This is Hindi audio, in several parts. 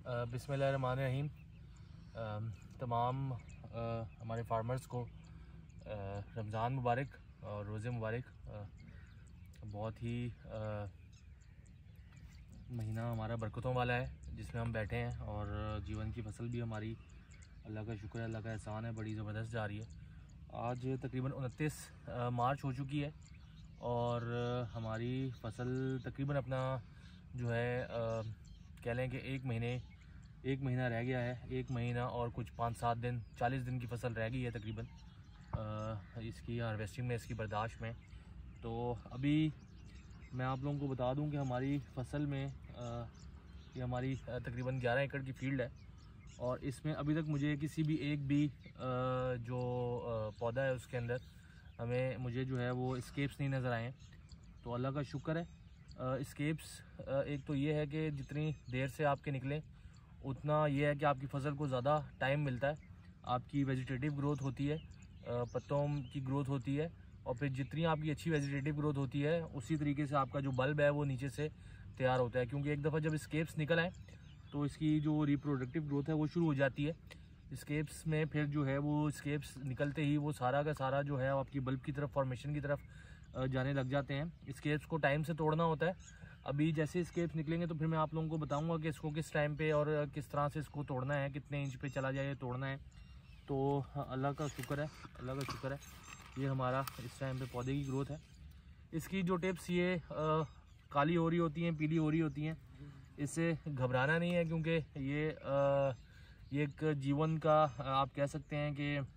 बिस्मिल्लाहिर्रहमानिर्रहीम। तमाम हमारे फार्मर्स को रमज़ान मुबारक और रोज़े मुबारक। बहुत ही महीना हमारा बरकतों वाला है जिसमें हम बैठे हैं और जीवन की फसल भी हमारी अल्लाह का शुक्र है, अल्लाह का एहसान है, बड़ी ज़बरदस्त जा रही है। आज तकरीबन 29 मार्च हो चुकी है और हमारी फसल तकरीबन अपना जो है कह लें कि एक महीना रह गया है। एक महीना और कुछ 5-7 दिन, 40 दिन की फसल रह गई है तकरीबन इसकी हार्वेस्टिंग में, इसकी बर्दाश्त में। तो अभी मैं आप लोगों को बता दूं कि हमारी फसल में ये हमारी तकरीबन 11 एकड़ की फील्ड है और इसमें अभी तक मुझे किसी भी एक भी जो पौधा है उसके अंदर मुझे जो है वो स्केप्स नहीं नज़र आए हैं। तो अल्लाह का शुक्र है। स्केप्स एक तो ये है कि जितनी देर से आपके निकलें उतना ये है कि आपकी फसल को ज़्यादा टाइम मिलता है, आपकी वेजिटेटिव ग्रोथ होती है, पत्तों की ग्रोथ होती है और फिर जितनी आपकी अच्छी वेजिटेटिव ग्रोथ होती है उसी तरीके से आपका जो बल्ब है वो नीचे से तैयार होता है। क्योंकि एक दफ़ा जब स्केप्स निकल आए तो इसकी जो रिप्रोडक्टिव ग्रोथ है वो शुरू हो जाती है। स्केप्स में फिर जो है वो स्केप्स निकलते ही वो सारा का सारा जो है आपकी बल्ब की तरफ, फॉर्मेशन की तरफ जाने लग जाते हैं। स्केप्स को टाइम से तोड़ना होता है। अभी जैसे स्केप्स निकलेंगे तो फिर मैं आप लोगों को बताऊंगा कि इसको किस टाइम पे और किस तरह से इसको तोड़ना है, कितने इंच पे चला जाए तोड़ना है। तो अल्लाह का शुक्र है, अल्लाह का शुक्र है। ये हमारा इस टाइम पे पौधे की ग्रोथ है। इसकी जो टिप्स ये काली हो रही होती हैं, पीली हो रही होती हैं, इससे घबराना नहीं है क्योंकि ये एक जीवन का आप कह सकते हैं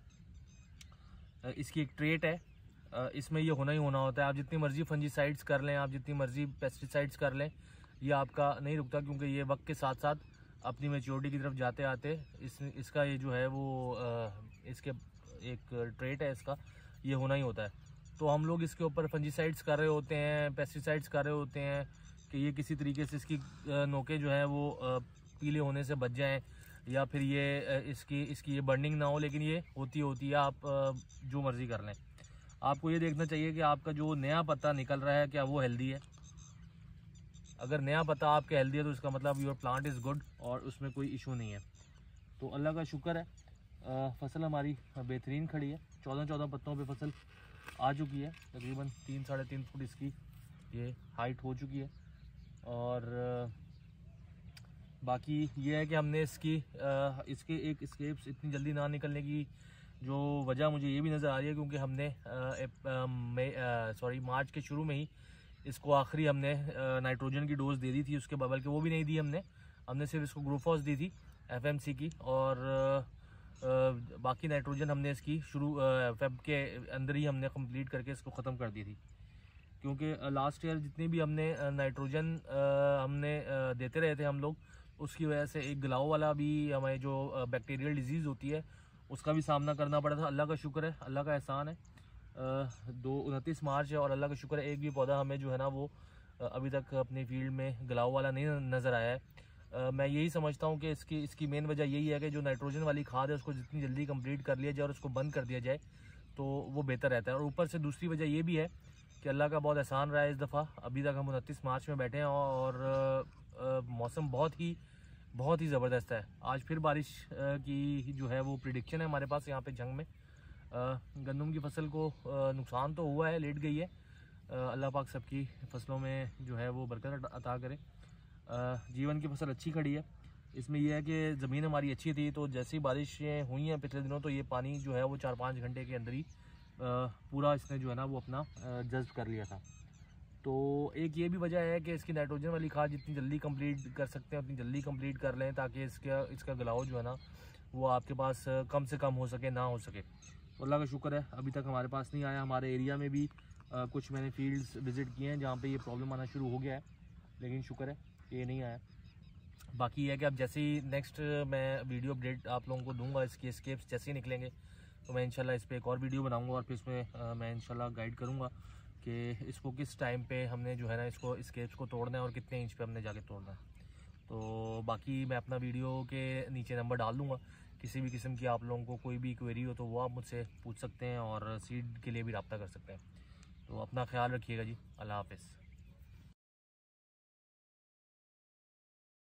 कि इसकी एक ट्रेट है। इसमें ये होना ही होना होता है। आप जितनी मर्जी फंजीसाइड्स कर लें, आप जितनी मर्जी पेस्टिसाइड्स कर लें, ये आपका नहीं रुकता क्योंकि ये वक्त के साथ साथ अपनी मैच्योरिटी की तरफ जाते आते इसका ये जो है वो इसके एक ट्रेट है, इसका ये होना ही होता है। तो हम लोग इसके ऊपर फंजीसाइड्स कर रहे होते हैं, पेस्टिसाइड्स कर रहे होते हैं कि ये किसी तरीके से इसकी नोके जो है वो पीले होने से बच जाएं या फिर ये इसकी ये बर्निंग ना हो, लेकिन ये होती है। आप जो मर्जी कर लें, आपको ये देखना चाहिए कि आपका जो नया पत्ता निकल रहा है क्या वो हेल्दी है। अगर नया पत्ता आपका हेल्दी है तो इसका मतलब योर प्लांट इज़ गुड और उसमें कोई इशू नहीं है। तो अल्लाह का शुक्र है, फसल हमारी बेहतरीन खड़ी है। 14 पत्तों पे फसल आ चुकी है। तकरीबन 3-3.5 फुट इसकी ये हाइट हो चुकी है। और बाकी ये है कि हमने इसके एक स्केप्स इतनी जल्दी ना निकलने की जो वजह मुझे ये भी नज़र आ रही है क्योंकि हमने मार्च के शुरू में ही इसको आखिरी हमने नाइट्रोजन की डोज दे दी थी। उसके बबल के वो भी नहीं दी हमने सिर्फ इसको ग्रोफॉस दी थी FMC की, और बाकी नाइट्रोजन हमने इसकी फेब के अंदर ही हमने कंप्लीट करके इसको ख़त्म कर दी थी। क्योंकि लास्ट ईयर जितनी भी हमने नाइट्रोजन हमने देते रहे थे हम लोग, उसकी वजह से एक गलाव वाला भी हमें जो बैक्टीरियल डिजीज़ होती है उसका भी सामना करना पड़ा था। अल्लाह का शुक्र है, अल्लाह का एहसान है। 29 मार्च है और अल्लाह का शुक्र है एक भी पौधा हमें जो है ना वो अभी तक अपनी फील्ड में गलाव वाला नहीं नज़र आया है। मैं यही समझता हूँ कि इसकी मेन वजह यही है कि जो नाइट्रोजन वाली खाद है उसको जितनी जल्दी कंप्लीट कर लिया जाए और उसको बंद कर दिया जाए तो वो बेहतर रहता है। और ऊपर से दूसरी वजह ये भी है कि अल्लाह का बहुत एहसान रहा है इस दफ़ा। अभी तक हम 29 मार्च में बैठे हैं और मौसम बहुत ही ज़बरदस्त है। आज फिर बारिश की जो है वो प्रिडिक्शन है हमारे पास यहाँ पे जंग में। गंदम की फसल को नुकसान तो हुआ है, लेट गई है। अल्लाह पाक सबकी फसलों में जो है वो बरकत अता करे। जीवन की फसल अच्छी खड़ी है। इसमें यह है कि ज़मीन हमारी अच्छी थी, तो जैसी बारिशें हुई हैं पिछले दिनों तो ये पानी जो है वो 4-5 घंटे के अंदर ही पूरा इसने जो है ना वो अपना जज्ब कर लिया था। तो एक ये भी वजह है कि इसकी नाइट्रोजन वाली खाद जितनी जल्दी कंप्लीट कर सकते हैं उतनी जल्दी कंप्लीट कर लें ताकि इसका गलाव जो है ना वो आपके पास कम से कम हो सके, ना हो सके। तो अल्लाह का शुक्र है अभी तक हमारे पास नहीं आया। हमारे एरिया में भी कुछ मैंने फील्ड्स विज़िट किए हैं जहाँ पे ये प्रॉब्लम आना शुरू हो गया है, लेकिन शुक्र है कि ये नहीं आया। बाकी ये है कि अब जैसे ही नेक्स्ट मैं वीडियो अपडेट आप लोगों को दूंगा, इसके स्केप्स जैसे ही निकलेंगे तो मैं इंशाल्लाह इस पर एक और वीडियो बनाऊंगा और फिर इसमें मैं इंशाल्लाह गाइड करूंगा कि इसको किस टाइम पे हमने जो है ना इसको स्केप्स को तोड़ना है और कितने इंच पे हमने जाके तोड़ना है। तो बाकी मैं अपना वीडियो के नीचे नंबर डाल दूंगा। किसी भी किस्म की आप लोगों को कोई भी क्वेरी हो तो वो आप मुझसे पूछ सकते हैं और सीड के लिए भी रब्ता कर सकते हैं। तो अपना ख्याल रखिएगा जी। अल्लाह हाफ़िज़।